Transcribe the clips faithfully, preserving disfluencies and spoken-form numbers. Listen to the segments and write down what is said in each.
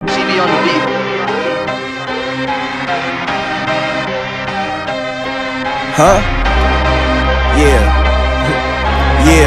C D on the beat. Huh? Yeah. Yeah.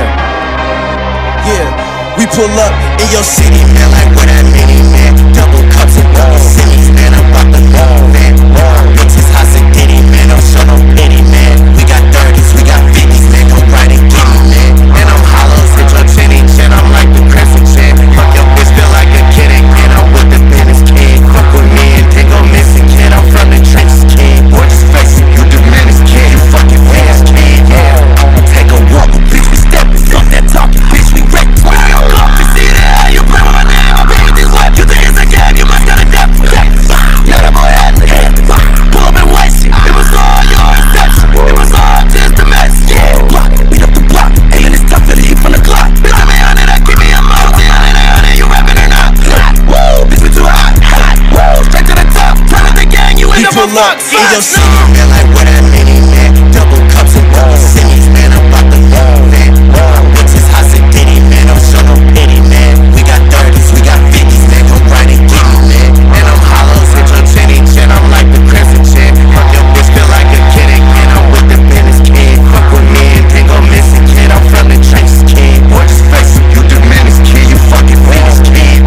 Yeah. We pull up in your city, man, like where that mini man. Double cups and double semis, man. I'm about to minivan. Bitches hot saditty, man. Don't show no pity, man. We got thirties, we got fifties, man. Come right and get me, man. And I'm hollows, hit your chinny-chin. I'm like the crescent chin. Fuck your bitch, feel like a kid again. I'm with the business kid. Fuck with me and take go missing, kid. I'm from the trenches, kid. Boy, just face it, you diminished, kid. You fucking fast, kid. Yeah. Take a walk, bitch. We steppin', fuck that talkin', bitch. We wreckin'. We on your coffin, see that? You play with my name, I'm paying this what? You think it's a game? You must got a depth. Yeah, that boy had the head. Pull up and waste it. It was all your inception. It was all just a mess. Yeah, block, beat up the block. Hey, man, it's tough to the heat from the clock. Bitch, I'm a hundred, I give me a multi. Hundred, hundred, you rapping or not? Whoa, bitch, we too hot. Hot, whoa, straight to the top. Turn of the gang, you ain't no fuck. In your city, man, like where that mini man. Double cups and double semis, man. I'm about to minivan. Bitches hot saditty, man. Don't show no pity, man. We got thirties, we got fifties, man. Come right and get me, man. And I'm hollows, hit your chinny-chin. I'm like the crescent chin. Fuck your bitch, feel like a kid again. I'm with the business kid. Fuck with me and take go missing, kid. I'm from the trenches, kid. Boy, just face it, you diminished, kid. You fucking famous, kid.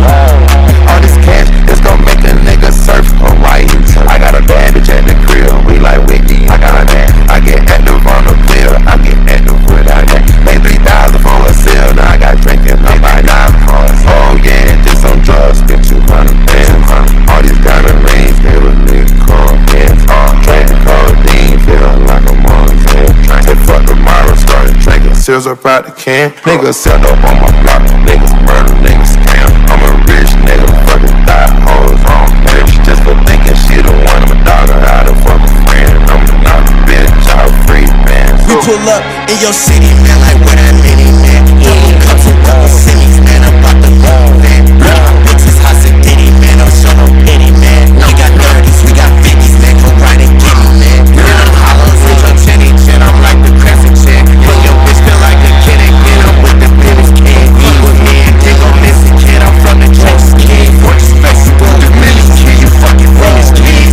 All this cash is gon' make a nigga surf Hawaii. I got a bad bitch at the crib, we like Wiki. I got a man, I get active on the bill. I get active without that. Pay three thousand for a sale, now I got drinking. I buy nine cars. Oh yeah, just some drugs, spend two hundred bands. All these diamond rings, they was nigga call hands. All drinking codeine, feeling like I'm on a man. Said fuck tomorrow, started drinking seals up out the can. Niggas set up on my block, niggas murder, niggas scam. I'm a rich nigga, fucking die hoes on bitch. Just for thinking she the one, I'm a dog, I the fucking friend. I'm not a bitch, I'm free, man. We pull up in your city, man, like where that mini man. Double cups and double semis, man. I'm about to minivan. Bitches hot saditty, man. Don't show no pity, man. We got thirties, we got fifties, man. Come right and get me, man. And I'm hollows, hit your chinny-chin. I'm like the crescent chin. Fuck your bitch, feel like a kid again. I'm with the business kid. Fuck with me and take go missing, kid. I'm from the trenches, kid. Boy, just face it, you diminished, kid. You fucking famous, kid.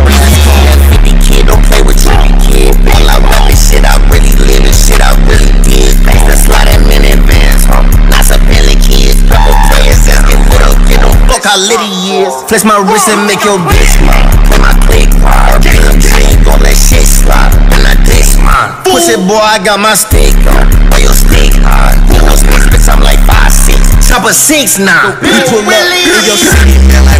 fifty kid, don't play with Trippie, kid. All I rap is shit I really live and shit I really did. Thanks to sliding minivans, huh? Lots of Billy kids, couple players asking little kid, don't fuck how lit he is. Flex my wrist and make your bitch mine. Play my click wire, B M G, gon' let shit slide. And I dish mine. Pussy boy, I got my stick on. Why your stick high? You know sticks, bitch, I'm like five six. Chopper six nine. We pull up in your city, man.